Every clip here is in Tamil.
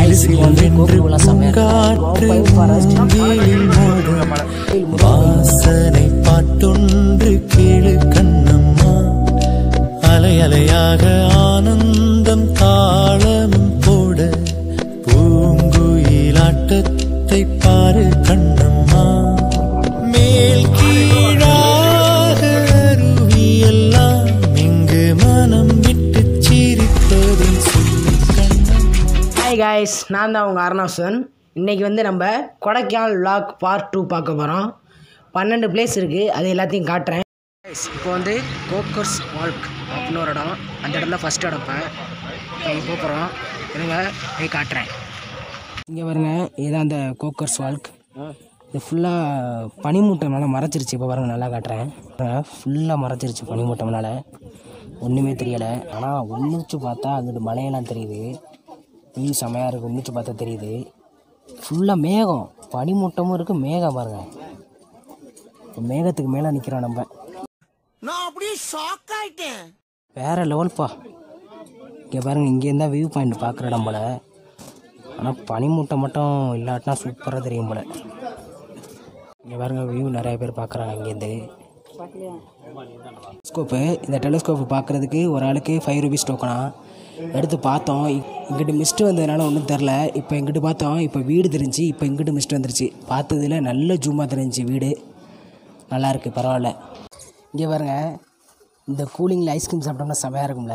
வாசனை பாட்டொன்று கேளு கண்ணம்மா, அலை அலையாக ஆனந்தம் தாளமும் போட, பூங்குயிலாட்டத்தை பாரு கண்ணம்மா, மேல் கீழாக அருவியெல்லாம் இங்கு மனம் விட்டு சிரிப்பதும் சொல்லு கண்ணம்மா. ஹாய் காய்ஸ், நான் தான் உங்கள் அருணாசன். இன்றைக்கி வந்து நம்ம கொடைக்கானல் vlog பார்ட் 2 பார்க்க போகிறோம். 12 பிளேஸ் இருக்குது, அது எல்லாத்தையும் காட்டுறேன். இப்போ வந்து கோக்கர்ஸ் வால்க் அப்படின்னு ஒரு இடம், அந்த இடத்துல ஃபஸ்ட் இடப்பேன் நம்ம போகிறோம். இருங்க போய் காட்டுறேன். இங்கே பாருங்க, இதுதான் அந்த கோக்கர்ஸ் வால்க். இது ஃபுல்லாக பனிமூட்டம்னால மறைச்சிருச்சு. இப்போ பாருங்கள், நல்லா காட்டுறேன். ஃபுல்லாக மறைச்சிருச்சு பனிமூட்டம்னால, ஒன்றுமே தெரியலை. ஆனால் ஒன்றுச்சு பார்த்தா அங்கிட்டு மலையெல்லாம் தெரியுது. வியூ செமையாக இருக்குது. ஒன்றுச்சு பார்த்தா தெரியுது. ஃபுல்லாக மேகம், பனிமூட்டமும் இருக்குது, மேகம் பாருங்கள். இப்போ மேகத்துக்கு மேலே நிற்கிறோம் நம்ம. நான் அப்படியே ஷாக் ஆயிட்டேன். வேறு லெவல்ப்பா. இங்கே பாருங்கள், இங்கேருந்தா வியூ பாயிண்ட் பார்க்குற நம்மள. ஆனால் பனிமூட்டம் மட்டும் இல்லாட்டினா சூப்பராக தெரியும் போல். இங்கே பாருங்கள், வியூ நிறைய பேர் பார்க்குறாங்க இங்கேருந்து. டெலிஸ்கோப்பு, இந்த டெலிஸ்கோப்பு பார்க்குறதுக்கு ஒரு ஆளுக்கு 5 rupees டோக்கனா எடுத்து பார்த்தோம். இங்கிட்டு மிஸ்ட்டு வந்ததுனால ஒன்றும் தெரில. இப்போ இங்கிட்டு பார்த்தோம், இப்போ வீடு தெரிஞ்சு, இப்போ இங்கிட்டு மிஸ்ட்டு வந்துருச்சு. பார்த்ததில் நல்ல ஜூமாக தெரிஞ்சு வீடு. நல்லாயிருக்கு, பரவாயில்ல. இங்கே பாருங்கள், இந்த கூலிங்கில் ஐஸ்கிரீம் சாப்பிட்டோம்னா செமையாக இருக்கும்ல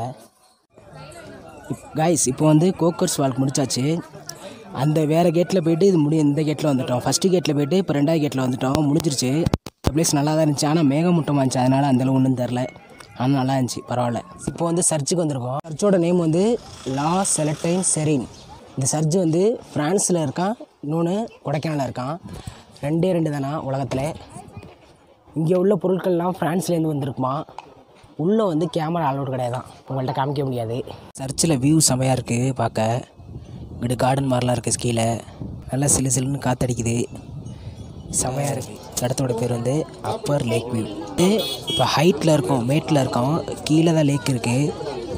காய்ஸ். இப்போ வந்து கோக்கர்ஸ் வால்க் முடிச்சாச்சு. அந்த வேறு கேட்டில் போய்ட்டு இது இந்த கேட்டில் வந்துட்டோம். ஃபஸ்ட்டு கேட்டில் போய்ட்டு இப்போ 2வது கேட்டில் வந்துட்டோம். முடிஞ்சிருச்சு. இந்த பிளேஸ் நல்லா தான் இருந்துச்சு. ஆனால் மேகமூட்டமாக இருந்துச்சு, அதனால் அந்தளவு ஒன்றும் தெரில. ஆனால் நல்லா இருந்துச்சு, பரவாயில்ல. இப்போ வந்து சர்ச்சுக்கு வந்திருக்கோம். சர்ச்சோட நேம் வந்து லா செலட்டைன் செரின். இந்த சர்ச்சு வந்து ஃப்ரான்ஸில் இருக்கான், இன்னொன்று கொடைக்கானலில் இருக்கான். 2 தானா உலகத்தில். இங்கே உள்ள பொருட்கள்லாம் ஃப்ரான்ஸ்லேருந்து வந்திருக்குமா. உள்ளே வந்து கேமரா அலோடு கிடையாது தான், உங்கள்கிட்ட காமிக்க முடியாது. சர்ச்சில் வியூ செமையாக இருக்குது பார்க்க. இங்கிட்டு கார்டன் மாதிரிலாம் இருக்குது கீழே. நல்லா சிலு சிலுன்னு காற்றடிக்குது, செமையாக இருக்குது. இடத்தோட பேர் வந்து அப்பர் லேக் வியூ. இப்போ ஹைட்டில் இருக்கோம், மேட்டில் இருக்கோம். கீழே தான் லேக் இருக்குது.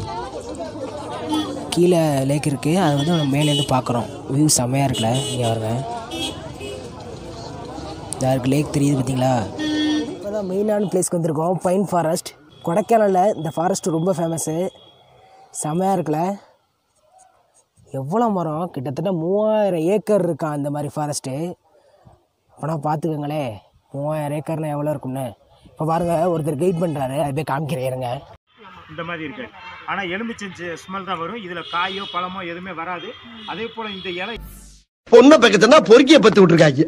கீழே லேக் இருக்குது, அதை வந்து நம்ம மேலேருந்து பார்க்குறோம். வியூ செமையாக இருக்குல்ல. இங்கே வருங்க, யாருக்கு லேக் தெரியுது பார்த்தீங்களா. இப்போ தான் மெயினான பிளேஸ்க்கு வந்திருக்கோம், பைன் ஃபாரஸ்ட். கொடைக்கானலில் இந்த ஃபாரஸ்ட்டு ரொம்ப ஃபேமஸ்ஸு, செமையாக இருக்குல்ல. எவ்வளோ மரம், கிட்டத்தட்ட 3000 ஏக்கர் இருக்கான் அந்த மாதிரி ஃபாரஸ்ட்டு. அப்போனா பார்த்துக்கோங்களே, 3000 ஏக்கர்னால் எவ்வளோ இருக்கும்னு. இப்போ பாருங்கள், ஒருத்தர் கைட் பண்ணுறாரு, அது போய் காமிக்கிறேங்க. இந்த மாதிரி இருக்கு. ஆனால் எலுமிச்சை ஸ்மெல் தான் வரும். இதில் காயோ பழமோ எதுவுமே வராது. அதே போல் இந்த இலை பொண்ணை பக்கத்துனா பொறுக்கிய பத்து விட்டுருக்காங்க.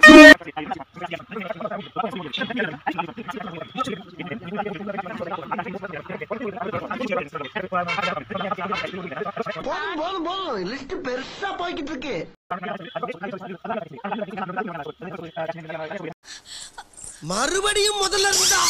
லிஸ்ட் பெருசா போய்கிட்டு இருக்கு. மறுபடியும் முதல்ல இருந்தா.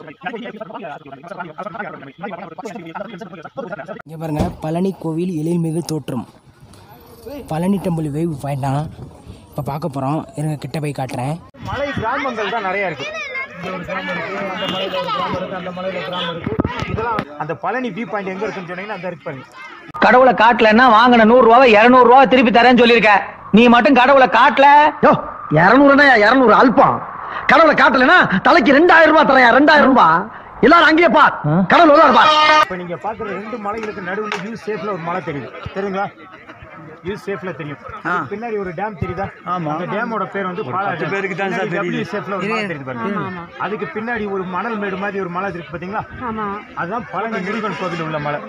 இங்கே பாருங்க, பழனி கோவில் எழில்மிகு தோற்றம். பழனி டெம்பிள் வேவ் பாயிண்ட் தான் இப்போ பார்க்க போகிறோம். இருங்க கிட்ட போய் காட்டுறேன். மலை கிராமங்கள் தான் நிறையா இருக்குது. இந்த ஒரு கிராமம் இருக்குது, அந்த மலையில் ஒரு கிராமம் இருக்குது, அந்த மலையில் ஒரு கிராமம் இருக்குது. இதெல்லாம் அந்த பழனி வியூ பாயிண்ட் எங்கே இருக்குன்னு சொன்னீங்கன்னா அந்த இருக்கு பாருங்க. கடவுளை காட்டலன்னா வாங்கின 100 ரூபாவை 200 ரூபா திருப்பி தரேன்னு சொல்லியிருக்க. நீ மட்டும் கடவுளை காட்டல. 200 அல்பம். கடவுளை காட்டலன்னா தலைக்கு 2000 ரூபாய் தரையா. 2000 ரூபாய் எல்லாரும் அங்கேயே பார். கடவுள் இப்போ நீங்கள் பார்க்குற 2 மலைகளுக்கு நடுவில் யூ சேஃபில் ஒரு மலை தெரியுது, தெரியுங்களா? யூ சேஃப்ல தெரியும். பின்னாடி ஒரு டேம் தெரியுதா? அந்த டேமோட பேர் வந்து பாலாஜி பேருக்கு தான் சார் தெரியும். சேஃப்ல ஒரு மலை தெரியுது பாருங்க. அதுக்கு பின்னாடி ஒரு மணல் மேடு மாதிரி ஒரு மலை இருக்கு பாத்தீங்களா? அதுதான் பழனி முருகன் கோவில் உள்ள மலை.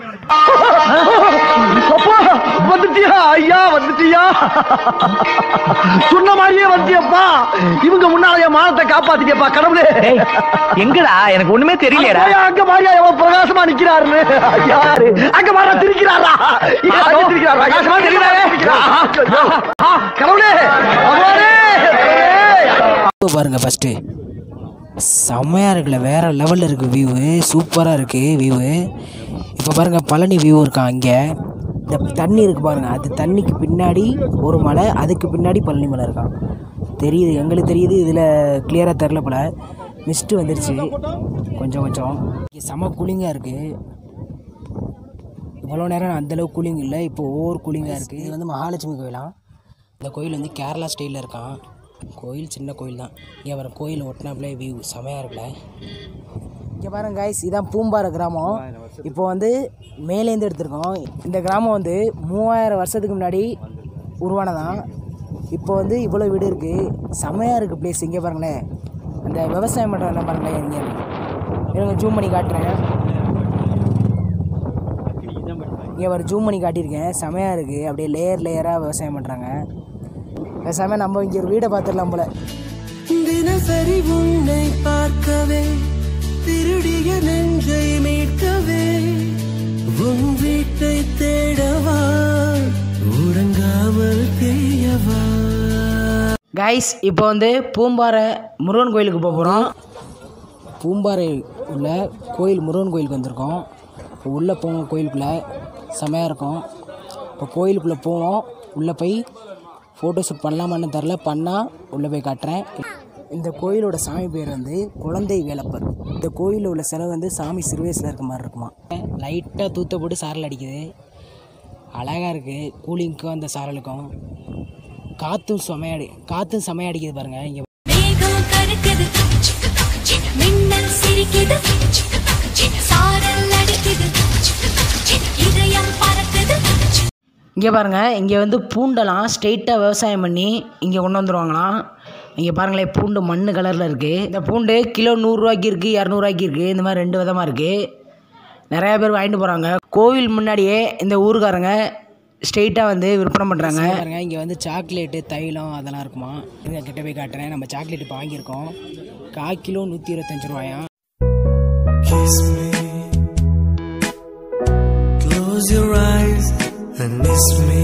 வந்துட்டியா ஐயா, வந்துட்டியா? சொன்ன மாதிரியே வந்துட்டியப்பா. இவங்க முன்னால மானத்தை காப்பாத்திட்டியப்பா கடவுளே. எங்கடா எனக்கு ஒண்ணுமே தெரியலடா. அங்க மாரியா எவ்வளவு பிரகாசமா நிக்கிறாருன்னு. யாரு அங்க மாற திரிக்கிறாரா? திரிக்கிறாரா? பிரகாசமா தெரியுறாரே. கடவுளே பாருங்க, ஃபஸ்ட்டு செம்மையாக இருக்குல்ல, வேறு லெவலில் இருக்குது வியூவு, சூப்பராக இருக்குது வியூவு. இப்போ பாருங்கள், பழனி வியூ இருக்கான். அங்கே இந்த தண்ணி இருக்குது பாருங்கள், அது தண்ணிக்கு பின்னாடி ஒரு மலை, அதுக்கு பின்னாடி பழனி மலை இருக்கான். தெரியுது, எங்களுக்கு தெரியுது. இதில் கிளியராக தெரில போல், மிஸ்ட்டு வந்துருச்சு கொஞ்சம் கொஞ்சம். இங்கே செம கூலிங்காக இருக்குது. இவ்வளோ நேரம் அந்தளவுக்கு கூலிங் இல்லை, இப்போ ஓவர் கூலிங்காக இருக்குது. இது வந்து மகாலட்சுமி கோயிலாம். இந்த கோயில் வந்து கேரளா ஸ்டைலில் இருக்கான். கோயில் சின்ன கோயில் தான். இங்கே வர கோயில் ஒட்டினாப்லே வியூ செமையாக இருக்குல்ல. இங்கே பாருங்க கைஸ், இதான் பூம்பாறை கிராமம். இப்போ வந்து மேலேருந்து எடுத்திருக்கோம். இந்த கிராமம் வந்து 3000 வருஷத்துக்கு முன்னாடி உருவானதான். இப்போ வந்து இவ்வளோ வீடு இருக்குது. செமையாக இருக்குது பிளேஸ். இங்கே பாருங்களேன், அந்த விவசாயம் பண்ணுறதெல்லாம் பாருங்களேன். இங்கே எனக்கு ஜூம் பண்ணி காட்டுறேன். இங்கே ஒரு ஜூம் பண்ணி காட்டியிருக்கேன். செமையாக இருக்குது. அப்படியே லேயராக விவசாயம் பண்ணுறாங்க. பேசாமல் நம்ம இங்கே ஒரு வீடை பார்த்துடலாம் போல. தினசரி உன்னை பார்க்கவே, திருடிய நெஞ்சை மீட்கவே, உன் வீட்டை தேடவா, உறங்காமல் தேயவா. கைஸ், இப்போ வந்து பூம்பாறை முருகன் கோயிலுக்கு போக போகிறோம். பூம்பாறை உள்ள கோயில் முருகன் கோயிலுக்கு வந்திருக்கோம். இப்போ உள்ளே போவோம். கோயிலுக்குள்ளே செமையாக இருக்கும். இப்போ கோயிலுக்குள்ளே போவோம். உள்ளே போய் ஃபோட்டோ ஷூட் பண்ணலாமான்னு தெரில, பண்ணால் உள்ளே போய் காட்டுறேன். இந்த கோயிலோட சாமி பேர் வந்து குழந்தை வேலப்பர். இந்த கோயிலில் உள்ள சிலை வந்து சாமி சிறு வயசில் இருக்க மாதிரி இருக்குமா. லைட்டாக தூத்த போட்டு சாரல் அடிக்குது. அழகாக இருக்குது. கூலிங்க்கும் அந்த சாரலுக்கும் காற்றும் செமையாக அடிக்குது பாருங்க. இங்கே இங்கே பாருங்கள், இங்கே வந்து பூண்டெல்லாம் ஸ்ட்ரெயிட்டாக விவசாயம் பண்ணி இங்கே கொண்டு வந்துடுவாங்களாம். இங்கே பாருங்களேன், பூண்டு மண் கலரில் இருக்குது. இந்த பூண்டு கிலோ 100 ரூபாய்க்கு இருக்குது, 200 ரூபாய்க்கு இருக்குது. இந்த மாதிரி 2 விதமாக இருக்குது. நிறையா பேர் வாங்கிட்டு போகிறாங்க. கோவில் முன்னாடியே இந்த ஊருக்காரங்க ஸ்ட்ரெயிட்டாக வந்து விற்பனை பண்ணுறாங்க. பாருங்க, இங்கே வந்து சாக்லேட்டு, தைலம் அதெல்லாம் இருக்குமா. இங்கே கிட்ட போய் காட்டுறேன். நம்ம சாக்லேட் இப்போ வாங்கியிருக்கோம். 1/4 கிலோ 125 ரூபாயா. Close your eyes and miss me.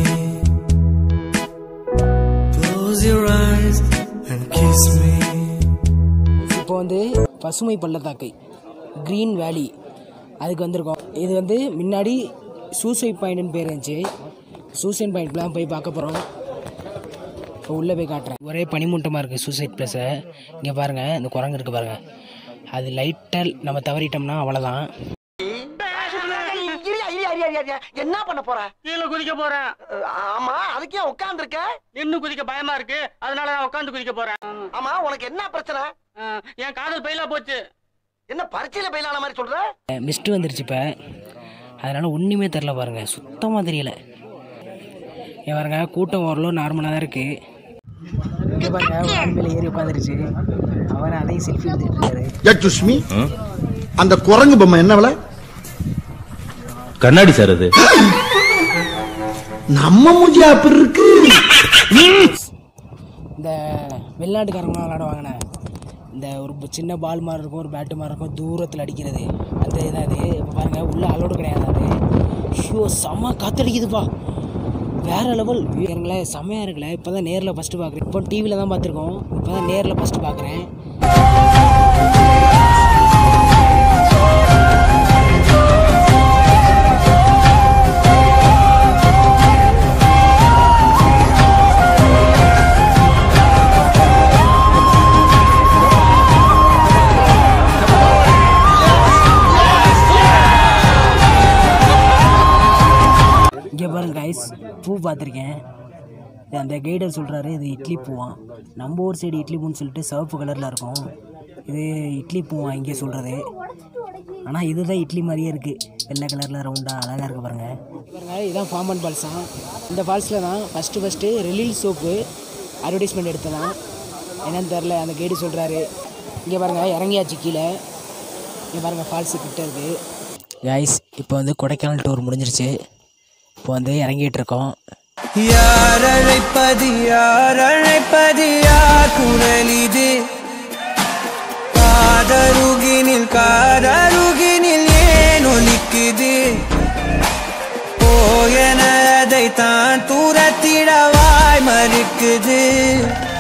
Close your eyes and kiss me. இப்போ வந்து பசுமை பள்ளத்தாக்கு, க்ரீன் வேலி, அதுக்கு வந்திருக்கோம். இது வந்து முன்னாடி சூசைட் பாயிண்ட்னு பேர் இருந்துச்சு. சூசைட் பாயிண்ட்லாம் போய் பார்க்க போகிறோம். இப்போ உள்ளே போய் காட்டுறேன். ஒரே பனிமூட்டமாக இருக்குது சூசைட் ப்ளஸை. இங்கே பாருங்கள், இந்த குரங்கு இருக்குது பாருங்கள். அது லைட்டாக நம்ம தவறிட்டோம்னா அவ்வளோதான். என்ன பண்ண போற? கீழே குதிக்க போறேன். ஆமா, அதுக்கே உட்கார்ந்து இருக்க? இன்னும் குதிக்க பயமா இருக்கு, அதனால நான் உட்காந்து குதிக்க போறேன். ஆமா, உனக்கு என்ன பிரச்சனை? என் காதல் பையிலா போச்சு. என்ன பரீட்சையில பயிலான மாதிரி சொல்ற? மிஸ்ட் வந்துருச்சு இப்போ, அதனால ஒன்றுமே தெரில பாருங்க, சுத்தமாக தெரியல. ஏன் பாருங்க, கூட்டம் ஓரளவு நார்மலாக தான் இருக்குது. இங்கே பாருங்க, வான்மேல ஏறி உட்காந்துருச்சு. அவர் அதையும் செல்ஃபி எடுத்துட்டு இருக்காரு. அந்த குரங்கு பொம்மை என்ன விலை? கண்ணாடி சார், அது நம்ம மூஞ்சி அப்படி இருக்கு. இந்த வெளிநாட்டுக்காரங்களாம் விளையாடுவாங்கண்ணே, இந்த ஒரு சின்ன பால் மாதிரி இருக்கும், ஒரு பேட்டு மாதிரி இருக்கும், தூரத்தில் அடிக்கிறது, அந்த இதான் இது. இப்போ பாருங்கள், உள்ளே அலோடு கிடையாது. அது ஷோ செம்ம காற்றடிக்குதுப்பா, வேறு லெவல். இருங்களேன், செம்மையாக இருக்குல்ல. இப்போ தான் நேரில் ஃபஸ்ட்டு பார்க்குறேன். இப்போ டிவியில் தான் பார்த்துருக்கோம், இப்போ தான் நேரில் ஃபஸ்ட்டு பார்க்குறேன். இங்கே பாருங்க கைஸ், பூ பார்த்துருக்கேன். அந்த கைடர் சொல்கிறாரு இது இட்லி பூவான். நம்ம ஊர் சைடு இட்லி பூன்னு சொல்லிட்டு சிவப்பு கலரில் இருக்கும். இது இட்லி பூவான் இங்கே சொல்கிறது. ஆனால் இதுதான் இட்லி மாதிரியே இருக்குது, வெள்ளை கலரில் ரவுண்டாக அழகாக இருக்குது பாருங்கள். பாருங்கள், இதுதான் ஃபார்மன் ஃபால்ஸ் தான். இந்த ஃபால்ஸில் தான் ஃபஸ்ட்டு ரெலில் சோப்பு அட்வர்டைஸ்மெண்ட் எடுத்ததான். என்னன்னு தெரில, அந்த கைடு சொல்கிறாரு. இங்கே பாருங்கள், இறங்கியாச்சு கீழே. இங்கே பாருங்கள், ஃபால்ஸு கிட்டே இருக்குது. கைஸ், இப்போ வந்து கொடைக்கானல் டூர் முடிஞ்சிருச்சு. இப்போ வந்து இறங்கிட்டு இருக்கோம். யார் அழைப்பது, யார் அழைப்பது, யார் குரல் இது? காதருகினில் ஏன் ஒலிக்குது? போயன அதை தான் தூரத்திடவாய் மறுக்குது.